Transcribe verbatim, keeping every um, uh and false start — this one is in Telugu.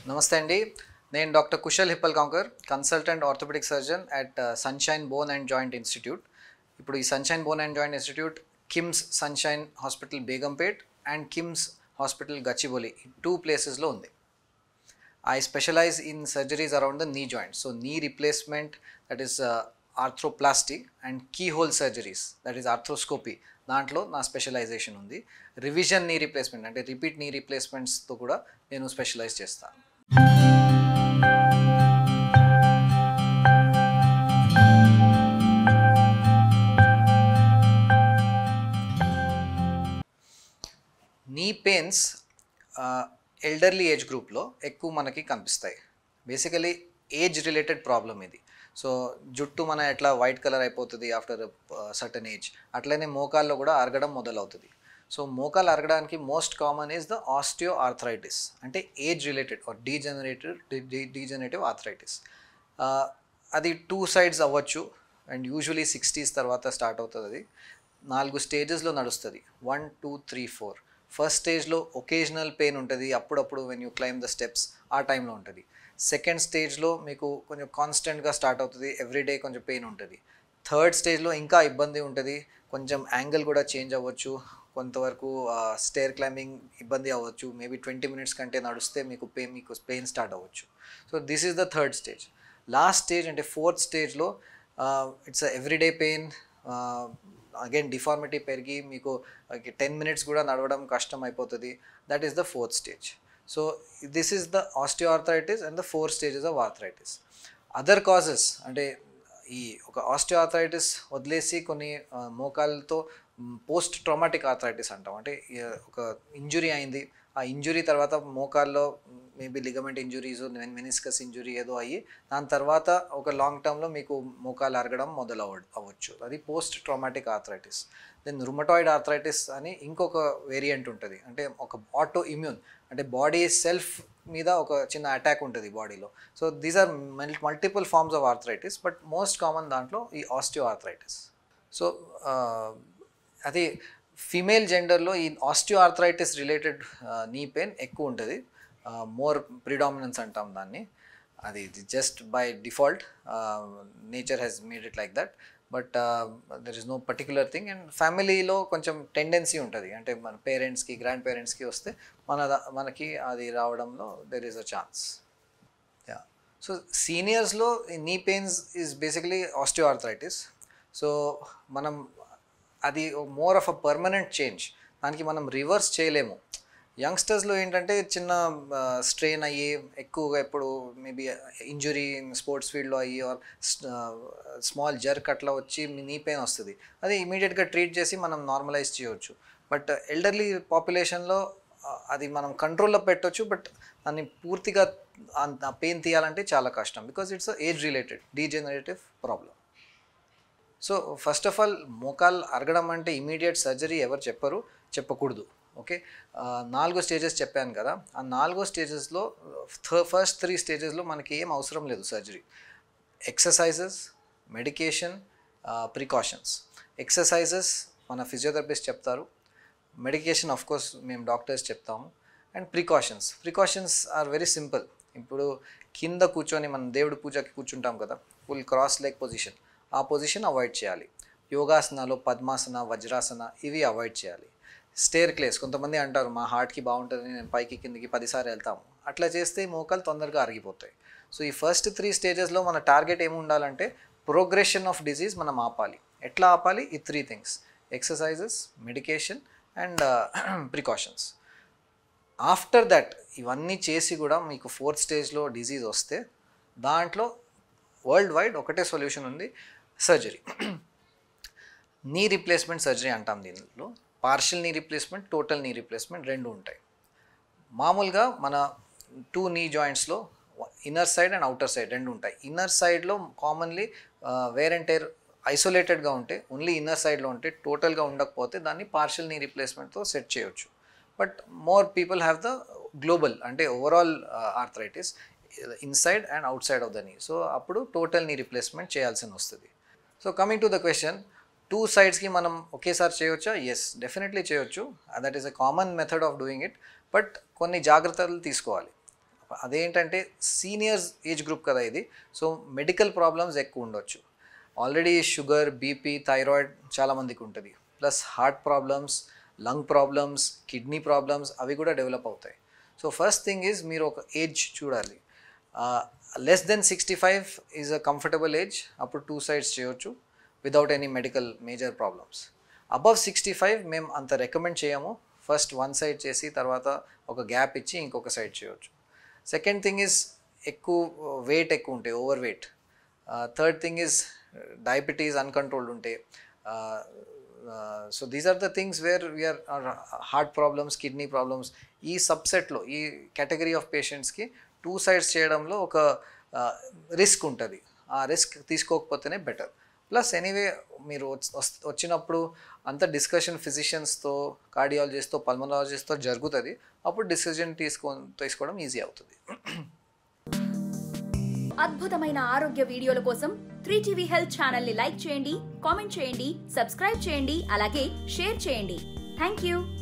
నమస్తే అండి. నేను doctor Kushal Hippalgaonkar, consultant orthopaedic surgeon at Sunshine Bone and Joint Institute. ఇప్పుడు ఈ Sunshine Bone and Joint Institute KIMS Sunshine hospital Begumpet and KIMS hospital Gachibowli ఈ రెండు ప్లేసెస్‌లో ఉంది. I specialize in surgeries around the knee joint. So knee replacement, that is uh, arthroplasty, and keyhole surgeries, that is arthroscopy. దాంట్లో నా స్పెషలైజేషన్ ఉంది. రివిజన్ నీ రీప్లేస్మెంట్ అంటే రిపీట్ నీ రీప్లేస్మెంట్స్తో కూడా నేను స్పెషలైజ్ చేస్తాను. నీ పెయిన్స్ ఎల్డర్లీ ఏజ్ గ్రూప్లో ఎక్కువ మనకి కనిపిస్తాయి. బేసికలీ ఏజ్ రిలేటెడ్ ప్రాబ్లం ఇది. సో జుట్టు మన ఎట్లా వైట్ కలర్ అయిపోతుంది ఆఫ్టర్ సర్టన్ ఏజ్, అట్లనే మోకాల్లో కూడా అరగడం మొదలవుతుంది. సో మోకాలు అరగడానికి most common is the osteo arthritis, అంటే age related or degenerated degenerative arthritis. అది టూ సైడ్స్ అవ్వచ్చు అండ్ యూజువలీ సిక్స్టీస్ తర్వాత స్టార్ట్ అవుతుంది. అది నాలుగు స్టేజెస్లో నడుస్తుంది, one two three four. First స్టేజ్లో ఒకేజనల్ పెయిన్ ఉంటుంది, అప్పుడప్పుడు when you climb the steps ఆ టైంలో ఉంటుంది. సెకండ్ స్టేజ్లో మీకు కొంచెం కాన్స్టెంట్గా స్టార్ట్ అవుతుంది, ఎవ్రీడే కొంచెం పెయిన్ ఉంటుంది. థర్డ్ స్టేజ్లో ఇంకా ఇబ్బంది ఉంటుంది, కొంచెం యాంగిల్ కూడా చేంజ్ అవ్వచ్చు, కొంతవరకు స్టేర్ క్లైంబింగ్ ఇబ్బంది అవ్వచ్చు, మేబీ ట్వంటీ మినిట్స్ కంటే నడిస్తే మీకు పెయిన్ మీకు పెయిన్ స్టార్ట్ అవ్వచ్చు. So this is the third stage. Last stage అంటే ఫోర్త్ స్టేజ్లో it's everyday pain, again deformity పెరిగి మీకు టెన్ మినిట్స్ కూడా నడవడం కష్టం అయిపోతుంది. That is the fourth stage. So this is the osteoarthritis and the four stages of arthritis. Other causes అంటే ఈ ఒక ఆస్టియోఆర్థరైటిస్ వదిలేసి కొన్ని మోకాళ్ళతో పోస్ట్ ట్రామాటిక్ ఆర్థరైటిస్ అంటాం. అంటే ఒక ఇంజురీ అయింది, ఆ ఇంజురీ తర్వాత మోకాల్లో maybe ligament injuries, meniscus injury ఏదో అయ్యి దాని తర్వాత ఒక లాంగ్ టర్మ్లో మీకు మోకాలు అరగడం మొదలు అవ అవ్వచ్చు. అది post traumatic arthritis. Then rheumatoid arthritis అని ఇంకొక వేరియంట్ ఉంటుంది, అంటే ఒక ఆటో ఇమ్యూన్, అంటే బాడీ సెల్ఫ్ మీద ఒక చిన్న అటాక్ ఉంటుంది బాడీలో. So these are multiple forms of arthritis, but most common దాంట్లో ఈ ఆస్టియో ఆర్థరైటిస్. సో అది ఫీమేల్ జెండర్లో ఈ osteo arthritis related knee pain ఎక్కువ ఉంటుంది, మోర్ ప్రిడామినెన్స్ అంటాం దాన్ని. అది just by default nature has made it like that, but there is no particular thing. And ఫ్యామిలీలో కొంచెం టెండెన్సీ ఉంటుంది, అంటే మన పేరెంట్స్కి గ్రాండ్ పేరెంట్స్కి వస్తే మన మనకి అది రావడంలో there is a chance. Yeah, so సీనియర్స్లో knee pains is basically osteo arthritis. So మనం అది more of a permanent change, దానికి మనం రివర్స్ చేయలేము. యంగ్స్టర్స్లో ఏంటంటే చిన్న స్ట్రెయిన్ అయ్యి ఎక్కువగా ఇప్పుడు మేబీ ఇంజురీ స్పోర్ట్స్ ఫీల్డ్లో అయ్యి ఆర్ స్మాల్ జర్క్ అట్లా వచ్చి నీ పెయిన్ వస్తుంది, అది ఇమీడియట్గా ట్రీట్ చేసి మనం నార్మలైజ్ చేయవచ్చు. బట్ ఎల్డర్లీ పాపులేషన్లో అది మనం కంట్రోల్లో పెట్టవచ్చు, బట్ దాన్ని పూర్తిగా ఆ పెయిన్ తీయాలంటే చాలా కష్టం, because it's age related degenerative problem. So first of all మోకాల్ అరగడం అంటే ఇమీడియట్ సర్జరీ ఎవరు చెప్పరు, చెప్పకూడదు. ఓకే, నాలుగో స్టేజెస్ చెప్పాను కదా, ఆ నాలుగో స్టేజెస్లో ఫస్ట్ త్రీ స్టేజెస్లో మనకి ఏం అవసరం లేదు surgery. Exercises, medication, precautions. Exercises మన ఫిజియోథెరపిస్ట్ చెప్తారు, మెడికేషన్ ఆఫ్ కోర్స్ మేము డాక్టర్స్ చెప్తాము, and precautions. Precautions are very simple. ఇప్పుడు కింద కూర్చొని మనం దేవుడి పూజకి కూర్చుంటాం కదా, ఫుల్ క్రాస్ లెగ్ పొజిషన్, ఆ పొజిషన్ అవాయిడ్ చేయాలి. యోగాసనాలు పద్మాసన, వజ్రాసన ఇవి అవాయిడ్ చేయాలి. స్టేర్ క్లేస్, కొంతమంది అంటారు మా హార్ట్కి బాగుంటుంది నేను పైకి కిందికి పదిసార్లు వెళ్తాము, అట్లా చేస్తే మోకాలు తొందరగా అరిగిపోతాయి. సో ఈ ఫస్ట్ త్రీ స్టేజెస్లో మన టార్గెట్ ఏమి ఉండాలంటే ప్రోగ్రెషన్ ఆఫ్ డిజీజ్ మనం ఆపాలి. ఎట్లా ఆపాలి? ఈ three things: exercises, medication and precautions. After that ఇవన్నీ చేసి కూడా మీకు ఫోర్త్ స్టేజ్లో డిజీజ్ వస్తే దాంట్లో వరల్డ్ వైడ్ ఒకటే సొల్యూషన్ ఉంది, సర్జరీ. నీ రీప్లేస్మెంట్ సర్జరీ అంటాం. దీనిలో partial knee replacement, total knee replacement రెండు ఉంటాయి. మామూలుగా మన టూ నీ జాయింట్స్లో inner side and outer side రెండు ఉంటాయి. ఇన్నర్ సైడ్లో కామన్లీ వేర్ అండ్ టేర్ ఐసోలేటెడ్గా ఉంటే, ఓన్లీ ఇన్నర్ సైడ్లో ఉంటే, టోటల్గా ఉండకపోతే దాన్ని పార్షియల్ నీ రీప్లేస్మెంట్తో సెట్ చేయవచ్చు. But more people have the global, అంటే overall arthritis inside and outside of the knee. So అప్పుడు టోటల్ నీ రీప్లేస్మెంట్ చేయాల్సి వస్తుంది. So coming to the question, two సైడ్స్కి మనం ఒకేసారి చేయవచ్చా? ఎస్, డెఫినెట్లీ చేయొచ్చు. That is a common method of doing it. But కొన్ని జాగ్రత్తలు తీసుకోవాలి. అదేంటంటే సీనియర్స్ ఏజ్ గ్రూప్ కదా ఇది, సో మెడికల్ ప్రాబ్లమ్స్ ఎక్కువ ఉండొచ్చు. ఆల్రెడీ షుగర్, బీపీ, థైరాయిడ్ చాలామందికి ఉంటుంది, plus heart problems, lung problems, kidney problems అవి కూడా డెవలప్ అవుతాయి. సో ఫస్ట్ థింగ్ ఈజ్ మీరు ఒక ఏజ్ చూడాలి. Less than sixty five is a comfortable age, అప్పుడు టూ సైడ్స్ చేయొచ్చు without any medical major problems. Above sixty five మేము అంత రికమెండ్ చేయము, ఫస్ట్ వన్ సైడ్ చేసి తర్వాత ఒక గ్యాప్ ఇచ్చి ఇంకొక సైడ్ చేయొచ్చు. సెకండ్ థింగ్ ఈజ్ ఎక్కువ వెయిట్ ఎక్కువ ఉంటే, overweight. Third thing is diabetes uncontrolled ఉంటే. So these are the things where we're heart problems, kidney problems, ఈ సబ్సెట్లో ఈ కేటగిరీ ఆఫ్ పేషెంట్స్కి టూ సైడ్స్ చేయడంలో ఒక రిస్క్ ఉంటుంది. ఆ రిస్క్ తీసుకోకపోతేనే బెటర్. ప్లస్ ఎనీవే మీరు వచ్చినప్పుడు అంత డిస్కషన్ ఫిజిషియన్స్తో, కార్డియాలజిస్ట్తో, పల్మనాలజిస్ట్తో జరుగుతుంది, అప్పుడు డిసిజన్ తీసుకో తీసుకోవడం ఈజీ అవుతుంది. అద్భుతమైన ఆరోగ్య వీడియోల కోసం త్రీ టీవీ హెల్త్ ఛానల్ ని లైక్ చేయండి, కామెంట్ చేయండి, సబ్స్క్రైబ్ చేయండి, అలాగే షేర్ చేయండి. Thank you.